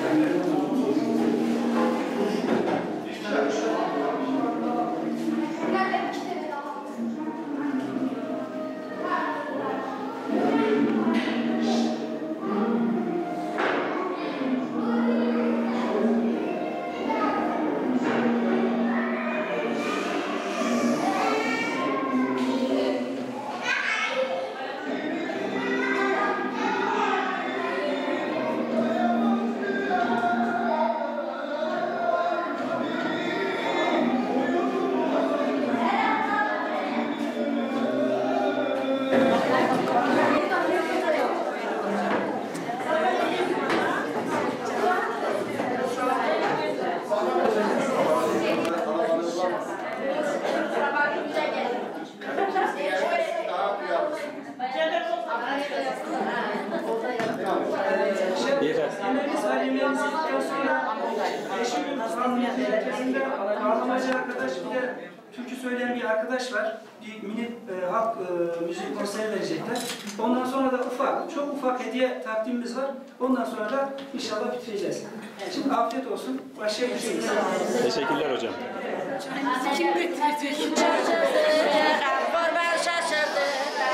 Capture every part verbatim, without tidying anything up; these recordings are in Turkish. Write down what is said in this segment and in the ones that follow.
Yemeğimiz var, yemeğimiz yedikten sonra Eşim'in merkezinde ağlamacı arkadaş, bir de türkü söyleyen bir arkadaş var. Bir mini e, halk e, müzik konseri verecekler. Ondan sonra da ufak, çok ufak hediye takdimimiz var. Ondan sonra da inşallah bitireceğiz. Şimdi afiyet olsun. Başlayabiliriz. Teşekkürler hocam. Kim bitirdi? Kurban şaşırdı.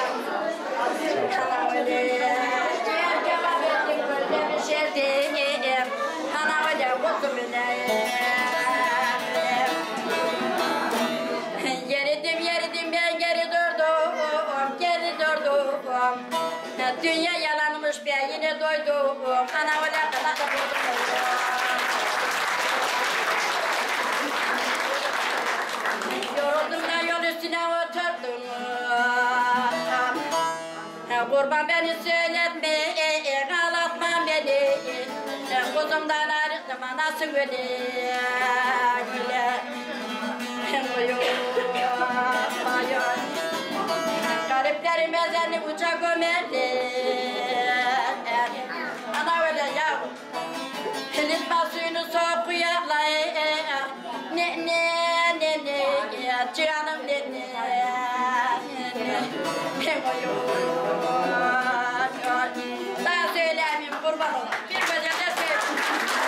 Yeridim yeridim ben geri durdum, geri durdum. Dünya yalanmış ben yine doydum. Ana öyle kadar da buldum. Yoruldum da yol üstüne oturdum. Kurban beni söyletme, ağlatma beni. Kuzumdan ayrıldım anası gülü. Gariplerin bezenli uçak ömerli. Ana öyle yavrum. Litma suyunu sokuyarlar. Ne ne ne ne canım ne ne ne daha söyleyemeyim kurban olayım. Bir gecede söyleyeyim.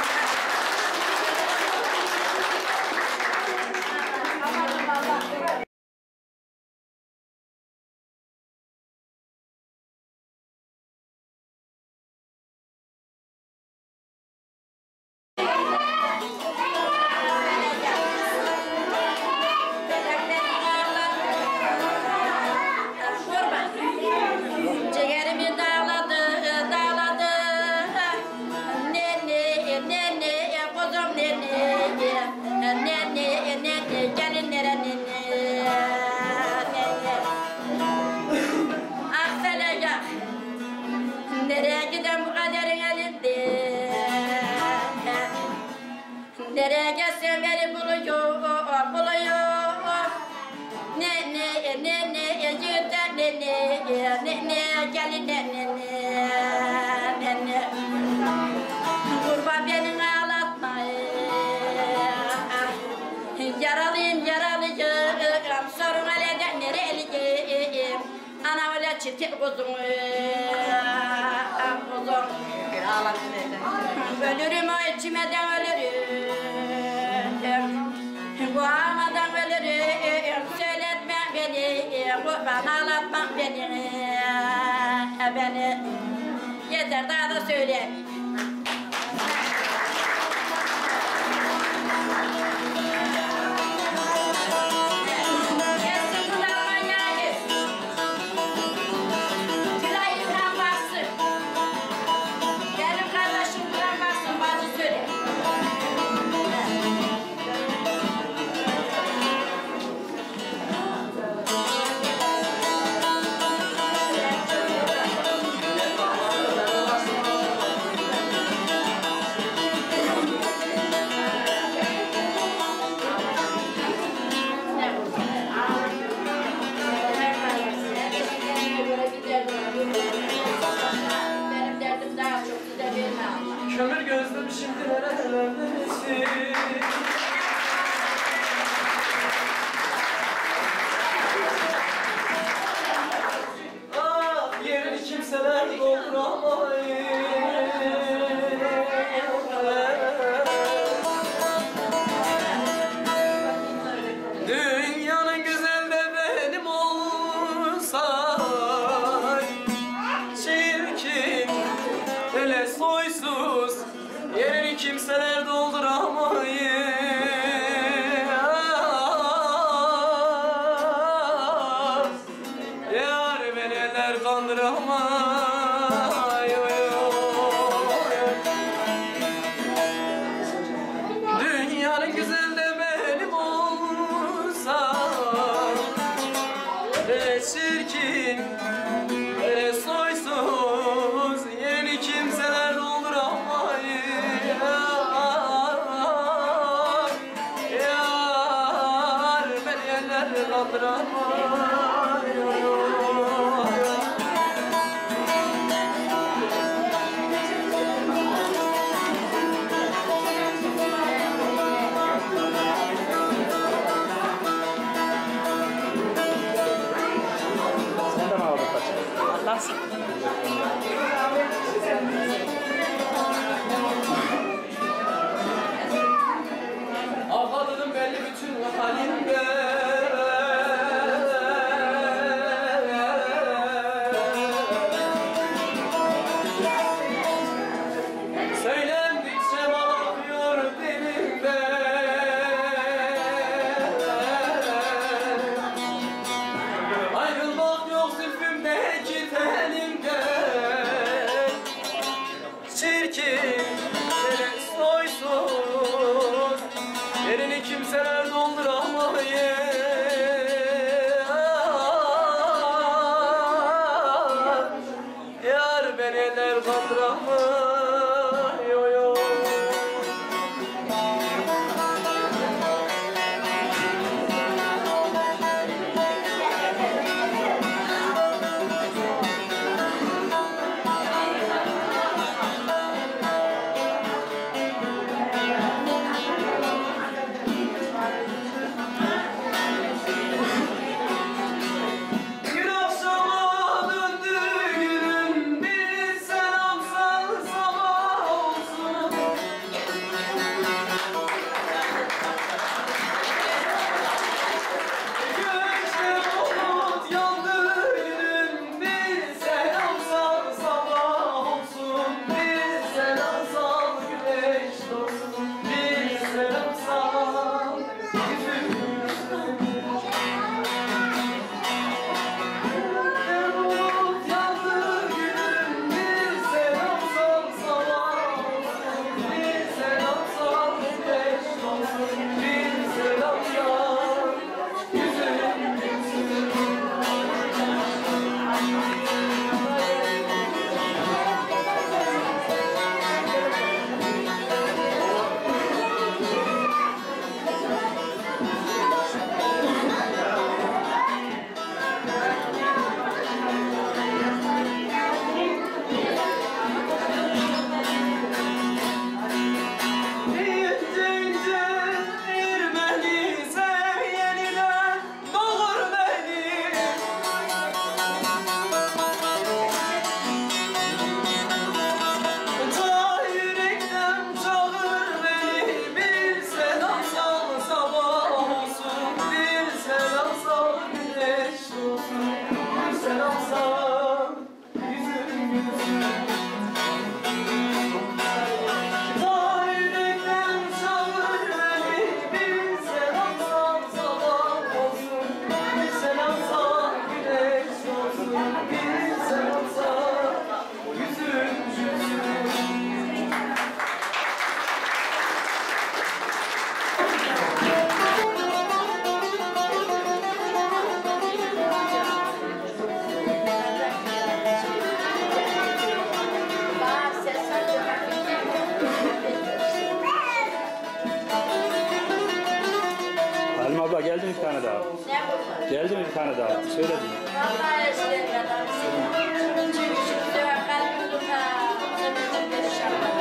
Nereye giden bu kaderin elinde? Nereye gelsem beni buluyor, buluyor. Ne ne ne ne yüzden ne ne ne ne gelin ne ne ne ne kurban beni ağlatma. Yaralıyım yaralıyım sorun aleden nereliyim? Ana öyle çitil kuzum. Ölürüm o içmeden ölürüm. Kuamadan ölürüm. Söyletme beni, kurban ağlatma beni. Beni yeter daha da söyleyeyim. kaldır ama dünyanın güzel de benim olsa ne çirkin ne soysuz yerini kimseler dolduramayız yar beni yerler kaldıramayız. Ağladım belli bütün halimde söylendikçe bağlıyor dilimde ayrılmak yok zülfümdeki telimde çirkin hele soysuz yerini kimseler dolduramayız yar beni eller kaldıramıyor. Abla geldi mi bir tane daha? Ne bu? Geldi mi bir tane daha? Söyledim. Vallahi işte ben çünkü şimdi kalbim tutar. Sebebi bir şarkı.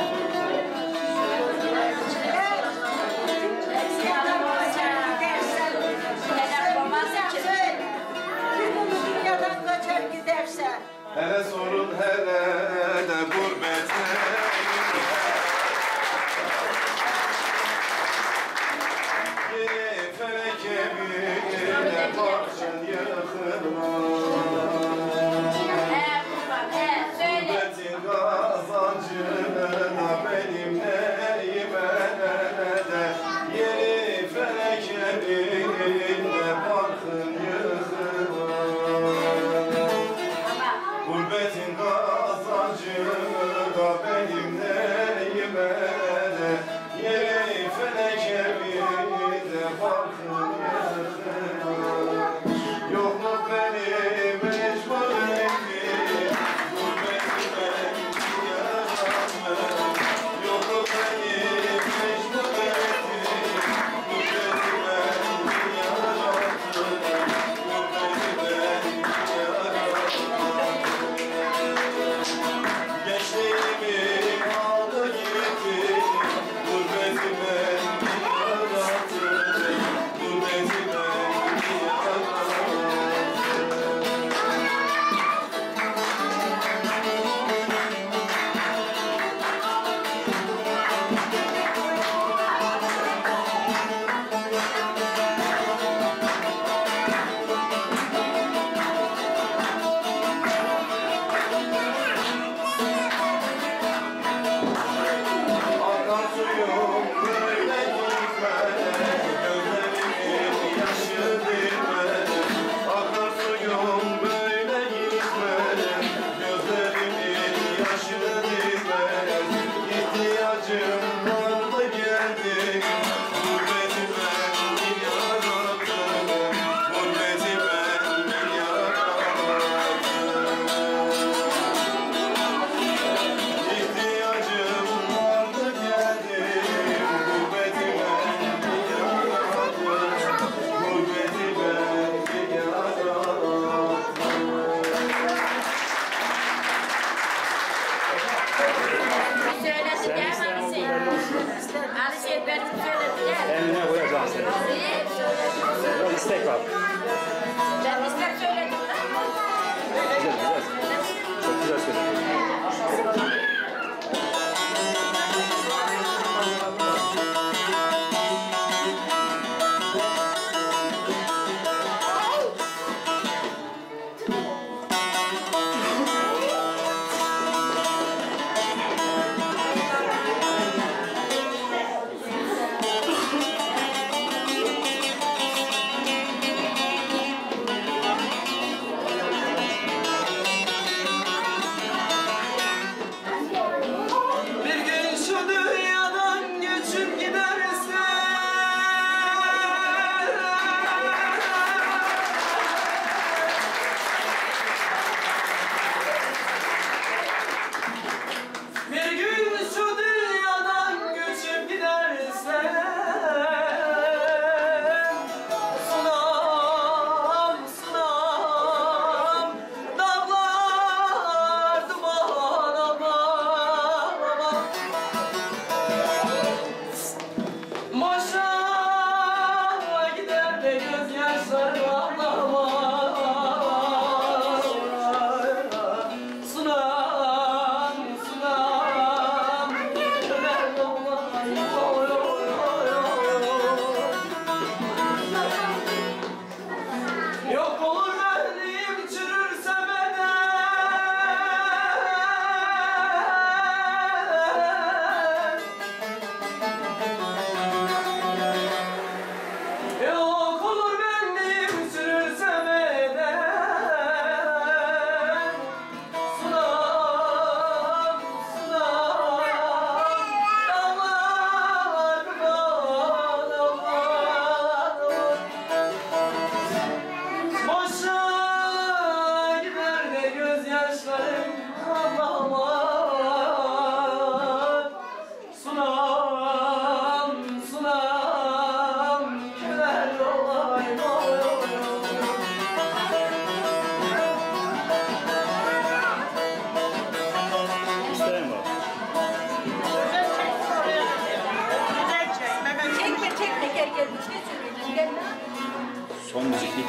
Hele sorun hele de gurbete Yeni felek emine parçan yıkılmaz Gurbetin kazancına benim neyime de Yeni felek emine parçan yıkılmaz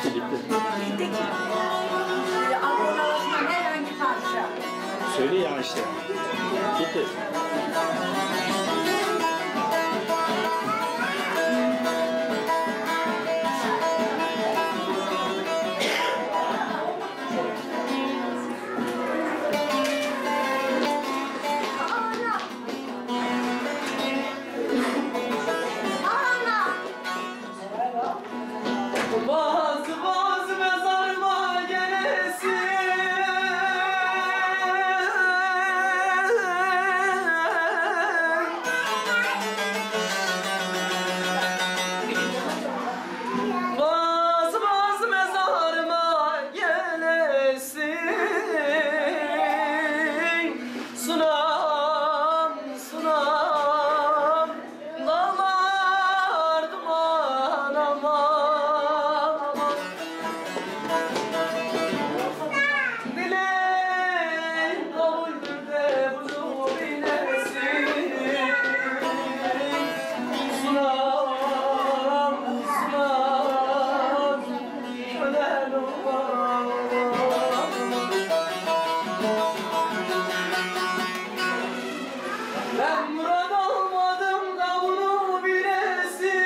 Bitti bitti. Bitti ki. Böyle Anadolu Osman herhangi parça. Söyle ya işte. Bitti. Bazı bazı mezarıma gelesin. Bazı bazı mezarıma gelesin. Sunam sunam dağlar duman aman. Dileğin kabuldür de bunu bilesin. Sunam sunam ölen olmaz. Ben murad olmadım da bunu bilesin.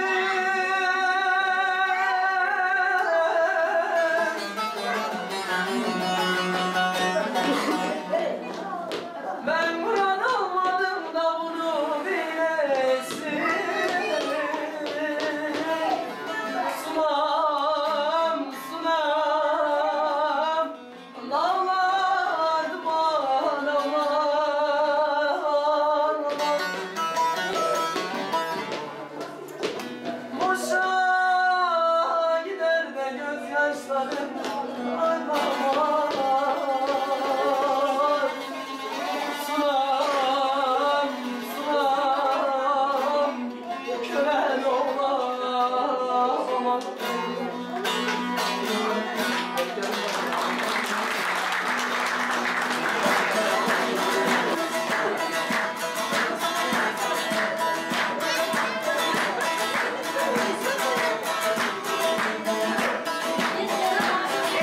Ben murad olmadım da bunu bilesin. Sunam sunam dağlar duman aman. Boşa gider de gözyaşlarım aman. Sunam sunam kölen olamam. Biz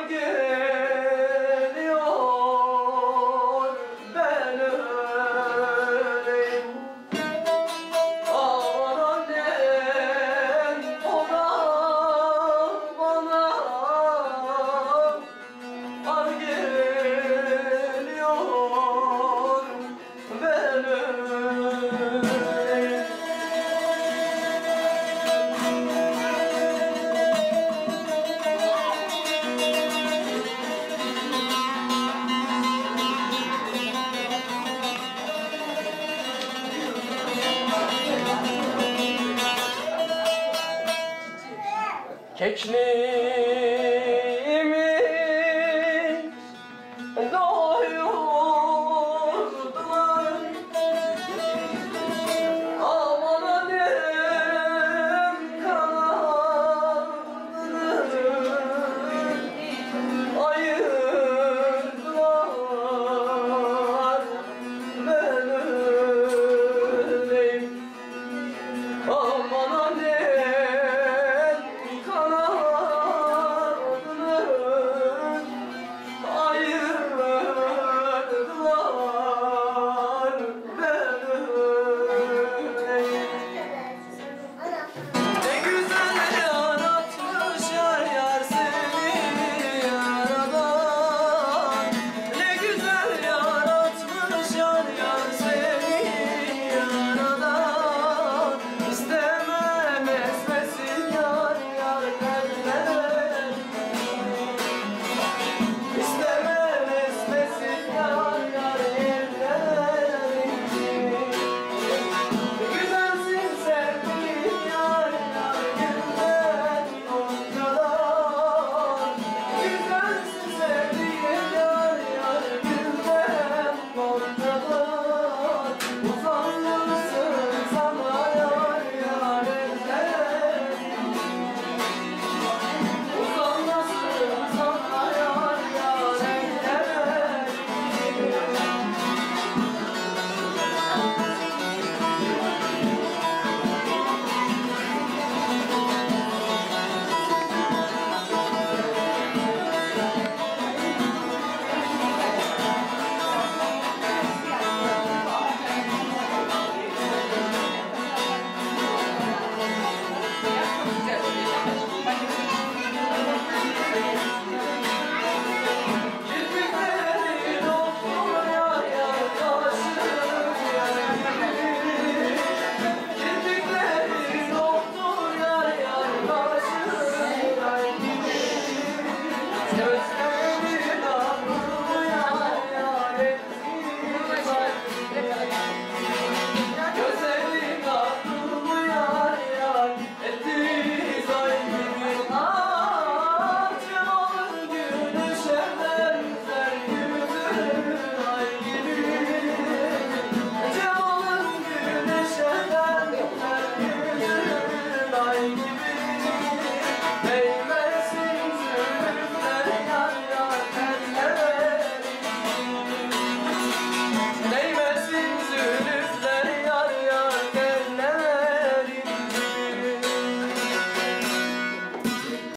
geliyor ben öleyim. Aman annem o da bana ar geliyor ben öleyim. Kekliğimi doyurdular. Aman annem kanadını ayırdılar ben öleyim. Aman annem kanadını ayırdılar ben öleyim. Ne güzel yaratmış yar yar seni yaradan. Ne güzel yaratmış yar yar seni yaradan. İstemem esmesin yar yar derler. İstemem esmesin yar yar derler. Güzelsin sevdiğim yar yar gülden noktalar. Güzelsin sevdiğim yar yar gülden noktalar. Uzanırsın sana yar yar eller. Uzanırsın sana yar yar eller. Kirpiklerin olsun yar yar kaşın yar gibi. Kirpiklerin olsun yar yar kaşın yar gibi. Gözlerin